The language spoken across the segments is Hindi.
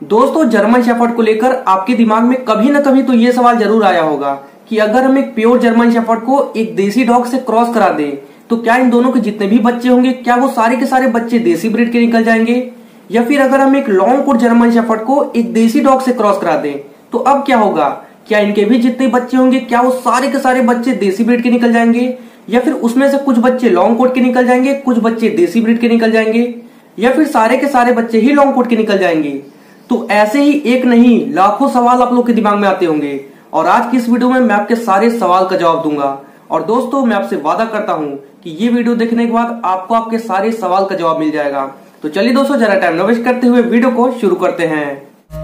दोस्तों, जर्मन शेफर्ड को लेकर आपके दिमाग में कभी न कभी तो ये सवाल जरूर आया होगा कि अगर हम एक प्योर जर्मन शेफर्ड को एक देसी डॉग से क्रॉस करा दें तो क्या इन दोनों के जितने भी बच्चे होंगे क्या वो सारे के सारे बच्चे देसी ब्रीड के निकल जाएंगे, या फिर अगर हम एक लॉन्ग कोट जर्मन शेफर्ड को एक देसी डॉग से क्रॉस करा दें तो अब क्या होगा, क्या इनके भी जितने बच्चे होंगे क्या वो सारे के सारे बच्चे देसी ब्रीड के निकल जाएंगे, या फिर उसमें से कुछ बच्चे लॉन्ग कोट के निकल जाएंगे, कुछ बच्चे देसी ब्रीड के निकल जाएंगे, या फिर सारे के सारे बच्चे ही लॉन्ग कोट के निकल जाएंगे। तो ऐसे ही एक नहीं लाखों सवाल आप लोग के दिमाग में आते होंगे और आज की इस वीडियो में मैं आपके सारे सवाल का जवाब दूंगा। और दोस्तों, मैं आपसे वादा करता हूं कि ये वीडियो देखने के बाद आपको आपके सारे सवाल का जवाब मिल जाएगा। तो चलिए दोस्तों, जरा टाइम न वेस्ट करते हुए वीडियो को शुरू करते हैं।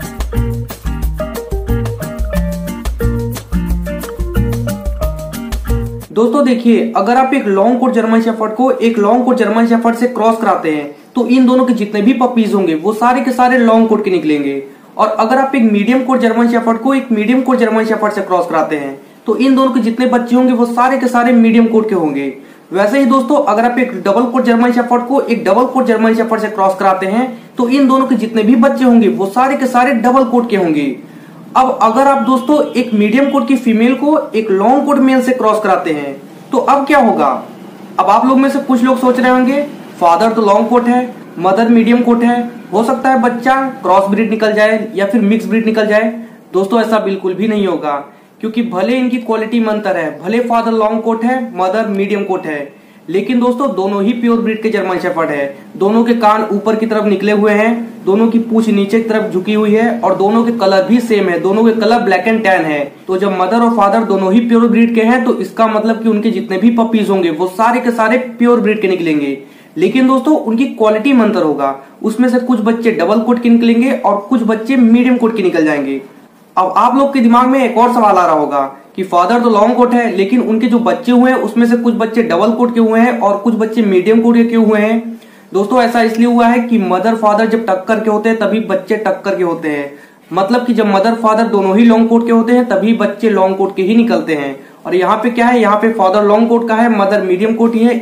दोस्तों देखिए, अगर आप एक लॉन्ग कोट जर्मन शेफर्ड को एक लॉन्ग कोट जर्मन शेफर्ड से क्रॉस कराते हैं तो इन दोनों के जितने भी पपीज होंगे वो सारे के सारे लॉन्ग कोट के निकलेंगे। और अगर आप एक मीडियम कोट जर्मन शेफर्ड को एक मीडियम कोट जर्मन शेफर्ड से क्रॉस कराते हैं तो इन दोनों के जितने बच्चे होंगे वो सारे के सारे मीडियम कोट के होंगे। वैसे ही दोस्तों, अगर आप एक डबल कोट जर्मन शेफर्ड को एक डबल कोट जर्मन शेफर्ड से क्रॉस कराते हैं तो इन दोनों के जितने भी बच्चे होंगे वो सारे के सारे डबल कोट के होंगे। अब अगर आप दोस्तों एक मीडियम कोट की फीमेल को एक लॉन्ग कोट मेल से क्रॉस कराते हैं तो अब क्या होगा। अब आप लोग में से कुछ लोग सोच रहे होंगे फादर तो लॉन्ग कोट है, मदर मीडियम कोट है, हो सकता है बच्चा क्रॉस ब्रीड निकल जाए या फिर मिक्स ब्रीड निकल जाए। दोस्तों, ऐसा बिल्कुल भी नहीं होगा, क्योंकि भले इनकी क्वालिटी में अंतर है, भले फादर लॉन्ग कोट है मदर मीडियम कोट है, लेकिन दोस्तों दोनों ही प्योर ब्रीड के जर्मन शेफर्ड है। दोनों के कान ऊपर की तरफ निकले हुए हैं, दोनों की पूंछ नीचे की तरफ झुकी हुई है और दोनों के कलर भी सेम है, दोनों के कलर ब्लैक एंड टैन है। तो जब मदर और फादर दोनों ही प्योर ब्रीड के हैं तो इसका मतलब कि उनके जितने भी पपीज होंगे वो सारे के सारे प्योर ब्रीड के निकलेंगे। लेकिन दोस्तों उनकी क्वालिटी में अंतर होगा, उसमें से कुछ बच्चे डबल कोट के निकलेंगे और कुछ बच्चे मीडियम कोट के निकल जाएंगे। अब आप लोग के दिमाग में एक और सवाल आ रहा होगा कि फादर तो लॉन्ग कोट है लेकिन उनके जो बच्चे हुए हैं उसमें से कुछ बच्चे डबल कोट के हुए हैं और कुछ बच्चे मीडियम कोट के हुए हैं। दोस्तों, ऐसा इसलिए हुआ है कि मदर फादर जब टक्कर के होते हैं तभी बच्चे टक्कर के होते हैं। मतलब कि जब मदर फादर दोनों ही लॉन्ग कोट के होते हैं तभी बच्चे लॉन्ग कोट के ही निकलते हैं। और यहाँ पे क्या है, यहाँ पे फादर लॉन्ग कोट का है, मदर मीडियम कोट ही है।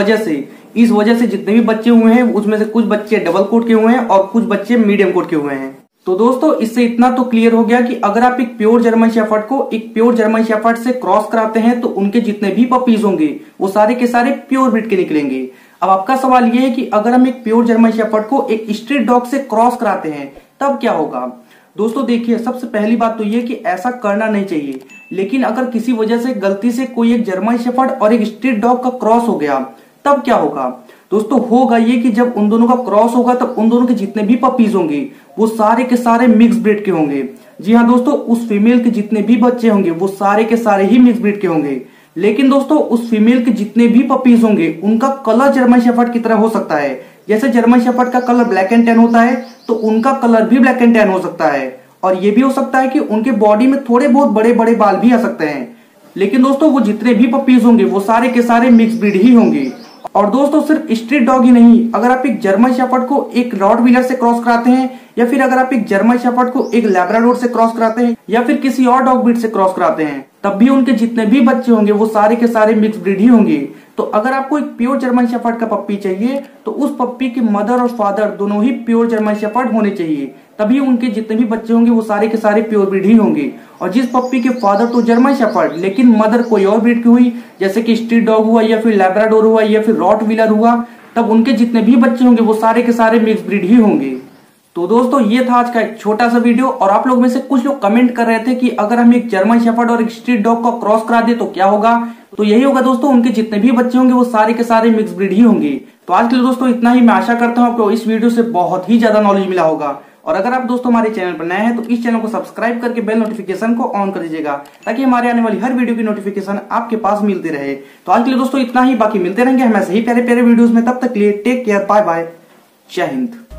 इस वजह से जितने भी बच्चे हुए हैं उसमें से कुछ बच्चे डबल कोट के हुए हैं और कुछ बच्चे मीडियम कोट के हुए हैं। तो दोस्तों, इससे इतना तो क्लियर हो गया कि अगर आप एक प्योर जर्मन शेफर्ड को एक प्योर जर्मन शेफर्ड से क्रॉस कराते हैं तो उनके जितने भी पपीज होंगे वो सारे के सारे प्योर ब्रीड के निकलेंगे। अब आपका सवाल ये है कि अगर हम एक प्योर जर्मन शेफर्ड को एक स्ट्रीट डॉग से क्रॉस कराते हैं तब क्या होगा। दोस्तों देखिए, सबसे पहली बात तो ये कि ऐसा करना नहीं चाहिए, लेकिन अगर किसी वजह से गलती से कोई एक जर्मन शेफर्ड और एक स्ट्रीट डॉग का क्रॉस हो गया तब क्या होगा। दोस्तों होगा ये कि जब उन दोनों का क्रॉस होगा तब उन दोनों के जितने भी पपीज होंगे वो सारे के सारे मिक्स ब्रीड के होंगे। जी हाँ दोस्तों, उस फीमेल के जितने भी बच्चे होंगे वो सारे के सारे ही मिक्स ब्रीड के होंगे। लेकिन दोस्तों उस फीमेल के जितने भी पपीज होंगे उनका कलर जर्मन शेफर्ड की तरह हो सकता है। जैसे जर्मन शेफर्ड का कलर ब्लैक एंड टैन होता है तो उनका कलर भी ब्लैक एंड टैन हो सकता है। और ये भी हो सकता है कि उनके बॉडी में थोड़े बहुत बड़े बड़े बाल भी आ सकते हैं। लेकिन दोस्तों वो जितने भी पपीज होंगे वो सारे के सारे मिक्स ब्रीड ही होंगे। और दोस्तों सिर्फ स्ट्रीट डॉग ही नहीं, अगर आप एक जर्मन शेफर्ड को एक रॉटवीलर से क्रॉस कराते हैं या फिर अगर आप एक जर्मन शेफर्ड को एक लैब्राडोर से क्रॉस कराते हैं या फिर किसी और डॉग ब्रीड से क्रॉस कराते हैं तब भी उनके जितने भी बच्चे होंगे वो सारे के सारे मिक्स ब्रीड ही होंगे। तो अगर आपको एक प्योर जर्मन शेफर्ड का पप्पी चाहिए तो उस पप्पी के मदर और फादर दोनों ही प्योर जर्मन शेफर्ड होने चाहिए, तभी उनके जितने भी बच्चे होंगे वो सारे के सारे प्योर ब्रीड ही होंगे। और जिस पप्पी के फादर तो जर्मन शेफर्ड लेकिन मदर कोई और ब्रीड की हुई, जैसे कि स्ट्रीट डॉग हुआ या फिर लैब्राडोर हुआ या फिर रॉटवीलर हुआ, तब उनके जितने भी बच्चे होंगे वो सारे के सारे मिक्स ब्रीड ही होंगे। तो दोस्तों ये था आज का एक छोटा सा वीडियो। और आप लोग में से कुछ लोग कमेंट कर रहे थे कि अगर हम एक जर्मन शेफर्ड और एक स्ट्रीट डॉग का क्रॉस करा दे तो क्या होगा। तो यही होगा दोस्तों, उनके जितने भी बच्चे होंगे वो सारे के सारे मिक्स ब्रीड ही होंगे। तो आज के लिए दोस्तों इतना ही। मैं आशा करता हूँ आपको इस वीडियो से बहुत ही ज्यादा नॉलेज मिला होगा। और अगर आप दोस्तों हमारे चैनल पर नए हैं तो इस चैनल को सब्सक्राइब करके बेल नोटिफिकेशन को ऑन कर दीजिएगा ताकि हमारे आने वाली हर वीडियो की नोटिफिकेशन आपके पास मिलती रहे। तो आज के लिए दोस्तों इतना ही, बाकी मिलते रहेंगे हम ऐसे ही प्यारे प्यारे वीडियोस में। तब तक के लिए टेक केयर, बाय बाय, जय हिंद।